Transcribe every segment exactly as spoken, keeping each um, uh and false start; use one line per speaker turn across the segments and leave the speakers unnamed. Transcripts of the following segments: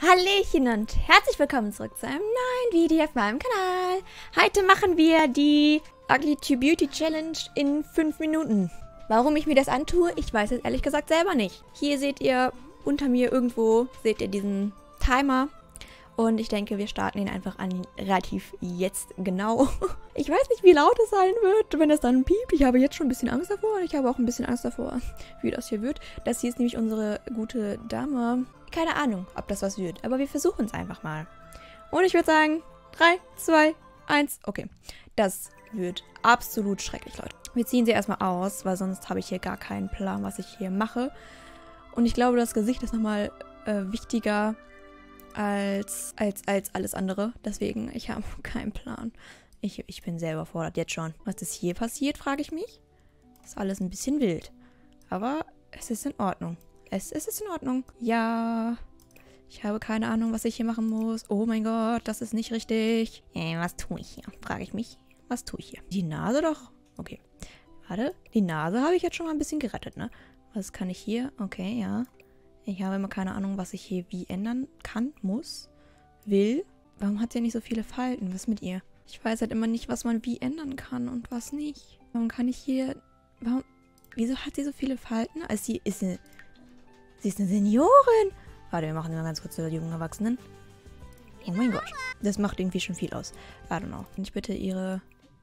Hallöchen und herzlich willkommen zurück zu einem neuen Video auf meinem Kanal. Heute machen wir die Ugly to Beauty Challenge in fünf Minuten. Warum ich mir das antue, ich weiß es ehrlich gesagt selber nicht. Hier seht ihr unter mir irgendwo, seht ihr diesen Timer. Und ich denke, wir starten ihn einfach an relativ jetzt genau. Ich weiß nicht, wie laut es sein wird, wenn es dann piept. Ich habe jetzt schon ein bisschen Angst davor und ich habe auch ein bisschen Angst davor, wie das hier wird. Das hier ist nämlich unsere gute Dame. Keine Ahnung, ob das was wird, aber wir versuchen es einfach mal. Und ich würde sagen, drei, zwei, eins, okay. Das wird absolut schrecklich, Leute. Wir ziehen sie erstmal aus, weil sonst habe ich hier gar keinen Plan, was ich hier mache. Und ich glaube, das Gesicht ist nochmal äh, wichtiger als, als, als alles andere. Deswegen, ich habe keinen Plan. Ich, ich bin sehr überfordert jetzt schon. Was ist hier passiert, frage ich mich. Ist alles ein bisschen wild. Aber es ist in Ordnung. Es, es ist in Ordnung. Ja, ich habe keine Ahnung, was ich hier machen muss. Oh mein Gott, das ist nicht richtig. Äh, was tue ich hier? Frage ich mich. Was tue ich hier? Die Nase doch? Okay. Warte, die Nase habe ich jetzt schon mal ein bisschen gerettet, ne? Was kann ich hier? Okay, ja. Ich habe immer keine Ahnung, was ich hier wie ändern kann, muss, will. Warum hat sie nicht so viele Falten? Was mit ihr? Ich weiß halt immer nicht, was man wie ändern kann und was nicht. Warum kann ich hier... Warum... Wieso hat sie so viele Falten? Also sie ist eine... Sie ist eine Seniorin. Warte, wir machen mal ganz kurz zu der jungen Erwachsenen. Oh mein Gott. Das macht irgendwie schon viel aus. I don't know. Und ich bitte ihre...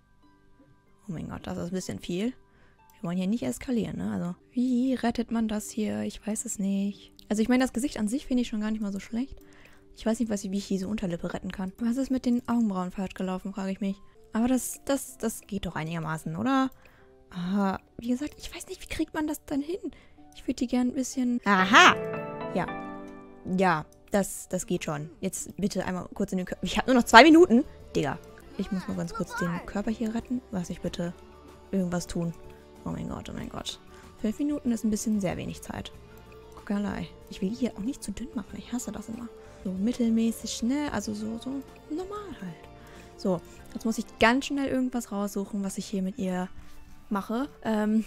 Oh mein Gott, das ist ein bisschen viel. Wir wollen hier nicht eskalieren, ne? Also, wie rettet man das hier? Ich weiß es nicht. Also, ich meine, das Gesicht an sich finde ich schon gar nicht mal so schlecht. Ich weiß nicht, was, wie ich diese Unterlippe retten kann. Was ist mit den Augenbrauen falsch gelaufen, frage ich mich. Aber das, das, das geht doch einigermaßen, oder? Ah, wie gesagt, ich weiß nicht, wie kriegt man das dann hin? Ich würde die gern ein bisschen... Aha! Ja. Ja, das, das geht schon. Jetzt bitte einmal kurz in den Körper. Ich habe nur noch zwei Minuten. Digga. Ich muss mal ganz kurz den Körper hier retten. Lass ich bitte irgendwas tun. Oh mein Gott, oh mein Gott. Fünf Minuten ist ein bisschen sehr wenig Zeit. Guckerlei. Ich will die hier auch nicht zu dünn machen. Ich hasse das immer. So mittelmäßig schnell. Also so, so normal halt. So, jetzt muss ich ganz schnell irgendwas raussuchen, was ich hier mit ihr mache. Ähm...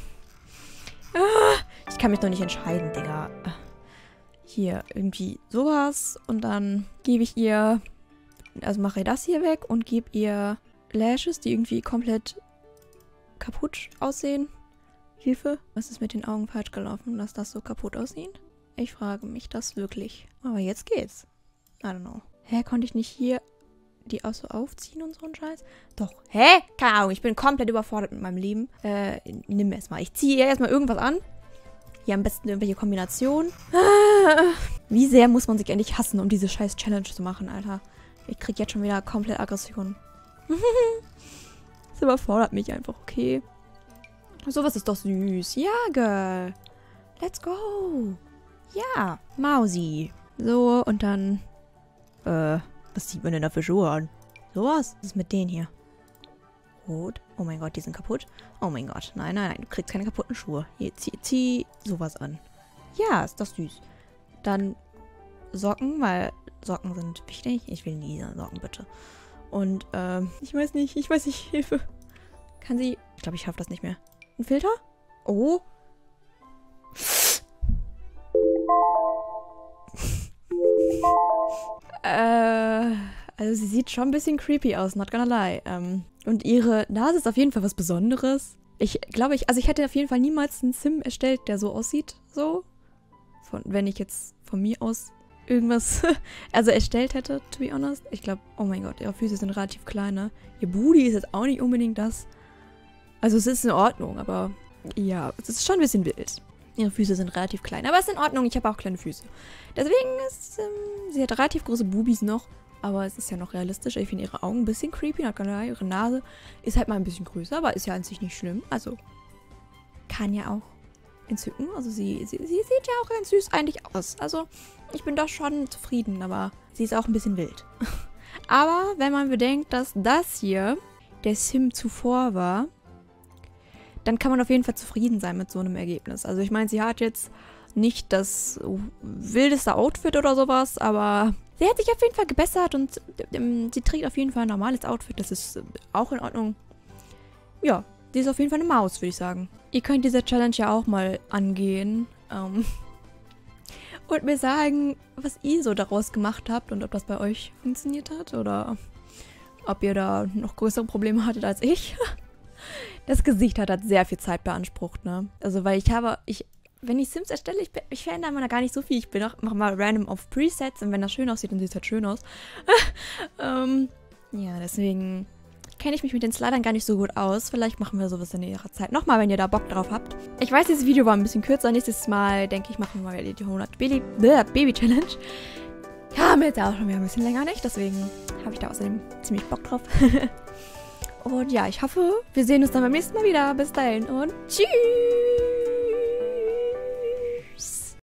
Ah, ich kann mich noch nicht entscheiden, Digga. Hier, irgendwie sowas. Und dann gebe ich ihr... Also mache ich das hier weg und gebe ihr Lashes, die irgendwie komplett kaputt aussehen. Hilfe. Was ist mit den Augen falsch gelaufen, dass das so kaputt aussieht? Ich frage mich das wirklich. Aber jetzt geht's. I don't know. Hä, konnte ich nicht hier die auch so aufziehen und so ein Scheiß? Doch. Hä? Keine Ahnung, ich bin komplett überfordert mit meinem Leben. Äh, nimm erstmal. Ich ziehe erstmal irgendwas an. Hier am besten irgendwelche Kombinationen. Ah, wie sehr muss man sich endlich hassen, um diese scheiß Challenge zu machen, Alter. Ich krieg jetzt schon wieder komplett Aggression. Das überfordert mich einfach, okay? Sowas ist doch süß. Ja, Girl. Let's go. Ja, Mausi. So, und dann... Äh... Was zieht man denn da für Schuhe an? Sowas? Was ist mit denen hier? Rot. Oh mein Gott, die sind kaputt. Oh mein Gott. Nein, nein, nein. Du kriegst keine kaputten Schuhe. Hier, zieh, zieh sowas an. Ja, ist doch süß. Dann Socken, weil Socken sind wichtig. Ich will nie Socken, bitte. Und, ähm, ich weiß nicht. Ich weiß nicht. Hilfe. Kann sie... Ich glaube, ich schaffe das nicht mehr. Ein Filter? Oh. Äh, also sie sieht schon ein bisschen creepy aus, not gonna lie. Ähm, und ihre Nase ist auf jeden Fall was Besonderes. Ich glaube, ich, also ich hätte auf jeden Fall niemals einen Sim erstellt, der so aussieht, so. Von, wenn ich jetzt von mir aus irgendwas, also erstellt hätte, to be honest. Ich glaube, oh mein Gott, ihre Füße sind relativ klein, ne? Ihr Booty ist jetzt auch nicht unbedingt das. Also es ist in Ordnung, aber ja, es ist schon ein bisschen wild. Ihre Füße sind relativ klein, aber es ist in Ordnung, ich habe auch kleine Füße. Deswegen ist, ähm, sie hat relativ große Bubis noch, aber es ist ja noch realistisch. Ich finde ihre Augen ein bisschen creepy, ihre Nase ist halt mal ein bisschen größer, aber ist ja an sich nicht schlimm. Also, kann ja auch entzücken. Also sie, sie, sie sieht ja auch ganz süß eigentlich aus. Also, ich bin doch schon zufrieden, aber sie ist auch ein bisschen wild. Aber wenn man bedenkt, dass das hier der Sim zuvor war, dann kann man auf jeden Fall zufrieden sein mit so einem Ergebnis. Also ich meine, sie hat jetzt nicht das wildeste Outfit oder sowas, aber sie hat sich auf jeden Fall gebessert und ähm, sie trägt auf jeden Fall ein normales Outfit. Das ist äh, auch in Ordnung. Ja, sie ist auf jeden Fall eine Maus, würde ich sagen. Ihr könnt diese Challenge ja auch mal angehen. Ähm, und mir sagen, was ihr so daraus gemacht habt und ob das bei euch funktioniert hat oder ob ihr da noch größere Probleme hattet als ich. Das Gesicht hat halt sehr viel Zeit beansprucht, ne? Also, weil ich habe, ich, wenn ich Sims erstelle, ich, ich verändere immer gar nicht so viel. Ich bin auch, mache mal random auf Presets und wenn das schön aussieht, dann sieht es halt schön aus. ähm, ja, deswegen kenne ich mich mit den Slidern gar nicht so gut aus. Vielleicht machen wir sowas in ihrer Zeit nochmal, wenn ihr da Bock drauf habt. Ich weiß, dieses Video war ein bisschen kürzer. Nächstes Mal, denke ich, machen wir mal die hundert Baby-Challenge. Ja, mir jetzt auch schon wieder ein bisschen länger nicht. Deswegen habe ich da außerdem ziemlich Bock drauf. Und ja, ich hoffe, wir sehen uns dann beim nächsten Mal wieder. Bis dahin und tschüss!